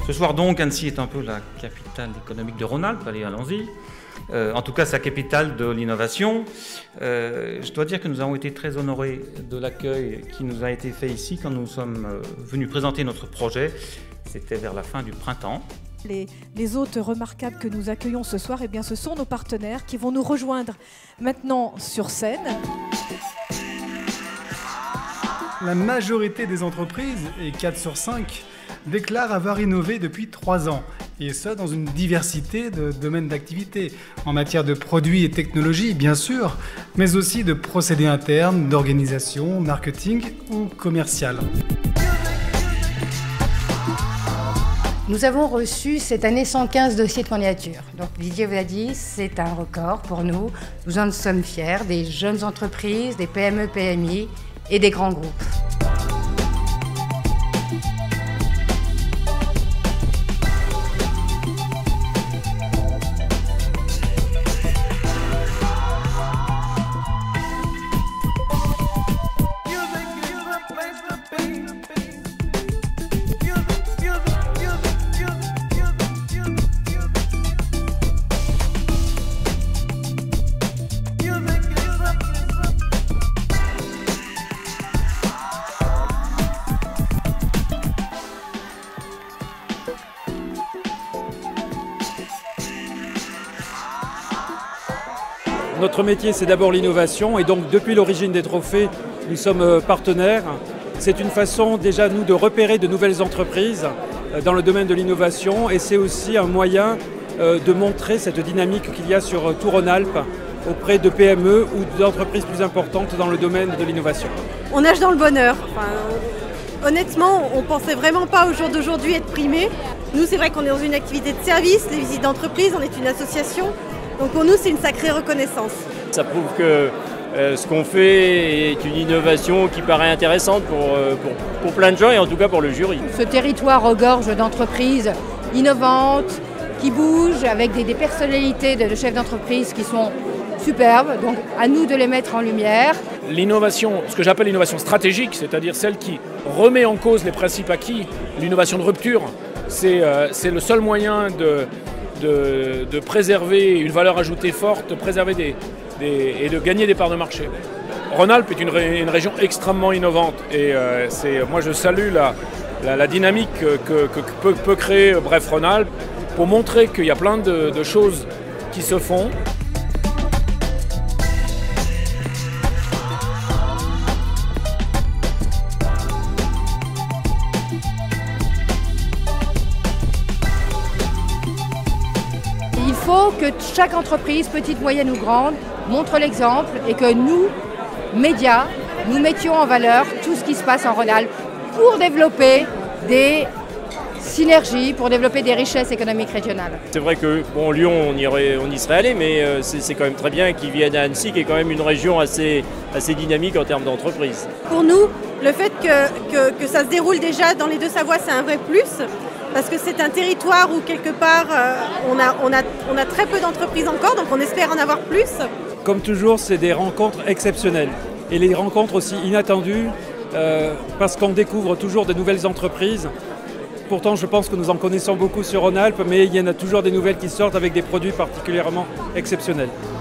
Ce soir donc, Annecy est un peu la capitale économique de Rhône-Alpes, allez, allons-y. En tout cas, sa capitale de l'innovation. Je dois dire que nous avons été très honorés de l'accueil qui nous a été fait ici quand nous sommes venus présenter notre projet. C'était vers la fin du printemps. Les hôtes remarquables que nous accueillons ce soir, eh bien, ce sont nos partenaires qui vont nous rejoindre maintenant sur scène. La majorité des entreprises, et 4 sur 5, déclarent avoir innové depuis 3 ans, et ça dans une diversité de domaines d'activité, en matière de produits et technologies bien sûr, mais aussi de procédés internes, d'organisation, marketing ou commercial. Nous avons reçu cette année 115 dossiers de candidature. Donc Didier vous a dit, c'est un record pour nous. Nous en sommes fiers, des jeunes entreprises, des PME, PMI et des grands groupes. Notre métier, c'est d'abord l'innovation et donc depuis l'origine des trophées, nous sommes partenaires. C'est une façon déjà, nous, de repérer de nouvelles entreprises dans le domaine de l'innovation et c'est aussi un moyen de montrer cette dynamique qu'il y a sur tout Rhône-Alpes auprès de PME ou d'entreprises plus importantes dans le domaine de l'innovation. On nage dans le bonheur. Enfin, honnêtement, on ne pensait vraiment pas au jour d'aujourd'hui être primé. Nous, c'est vrai qu'on est dans une activité de service, les visites d'entreprise, on est une association. Donc pour nous, c'est une sacrée reconnaissance. Ça prouve que ce qu'on fait est une innovation qui paraît intéressante pour plein de gens et en tout cas pour le jury. Ce territoire regorge d'entreprises innovantes, qui bougent, avec des personnalités de chefs d'entreprise qui sont superbes. Donc à nous de les mettre en lumière. L'innovation, ce que j'appelle l'innovation stratégique, c'est-à-dire celle qui remet en cause les principes acquis, l'innovation de rupture, c'est le seul moyen de préserver une valeur ajoutée forte, de préserver et de gagner des parts de marché. Rhône-Alpes est une région extrêmement innovante et moi je salue la dynamique que peut créer Bref Rhône-Alpes pour montrer qu'il y a plein de choses qui se font. Il faut que chaque entreprise, petite, moyenne ou grande, montre l'exemple et que nous, médias, nous mettions en valeur tout ce qui se passe en Rhône-Alpes pour développer des synergies, pour développer des richesses économiques régionales. C'est vrai que Lyon, on y serait allé, mais c'est quand même très bien qu'ils viennent à Annecy, qui est quand même une région assez dynamique en termes d'entreprise. Pour nous, le fait que ça se déroule déjà dans les Deux-Savoies, c'est un vrai plus. Parce que c'est un territoire où quelque part on a très peu d'entreprises encore, donc on espère en avoir plus. Comme toujours, c'est des rencontres exceptionnelles et les rencontres aussi inattendues parce qu'on découvre toujours de nouvelles entreprises. Pourtant, je pense que nous en connaissons beaucoup sur Rhône-Alpes, mais il y en a toujours des nouvelles qui sortent avec des produits particulièrement exceptionnels.